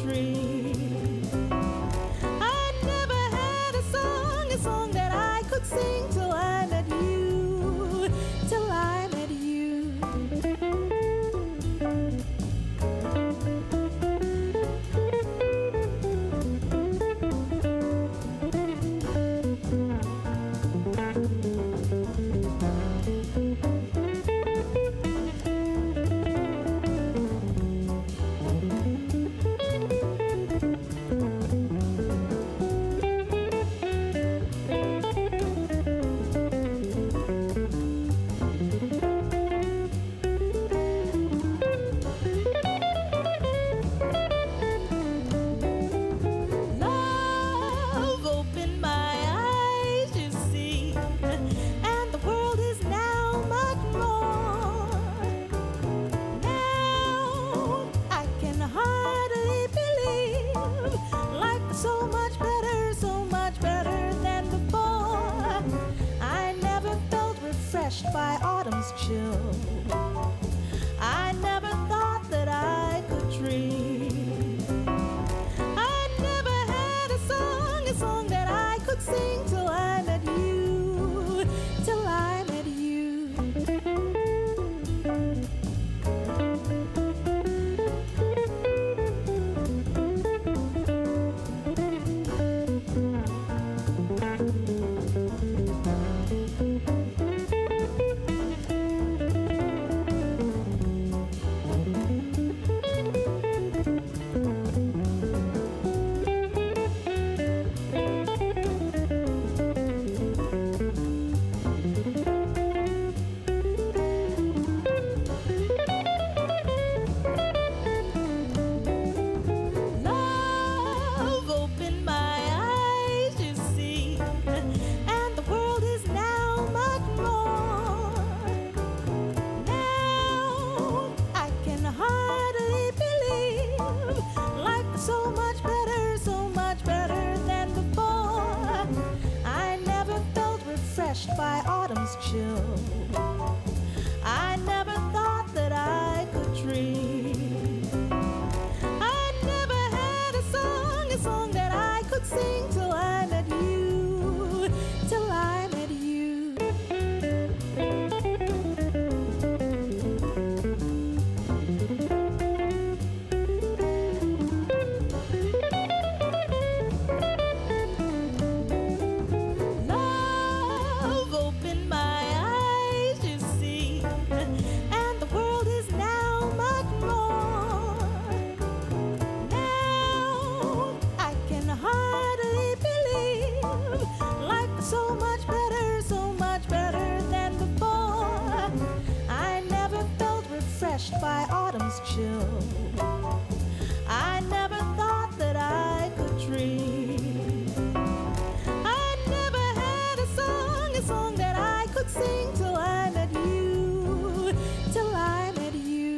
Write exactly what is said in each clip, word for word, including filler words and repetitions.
dream. I never had a song, a song that I could sing till I met you, till I met you. So much better, so much better than before. I never felt refreshed by autumn's chill. I never thought that I could dream. I never had a song, a song that I could sing till I met you, till I met you. So much better, so much better than before. I never felt refreshed by autumn's chill. I never thought that I could dream. I never had a song, a song that I could sing till I met you, till I met you. So much better, so much better than before. I never felt refreshed by autumn's chill. I never thought that I could dream. I never had a song, a song that I could sing till I met you, till I met you.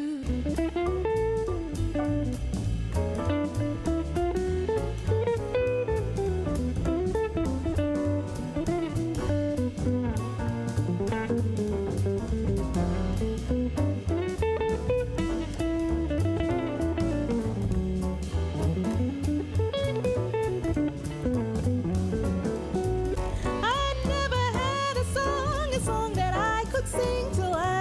I never had a song, a song that I could sing till I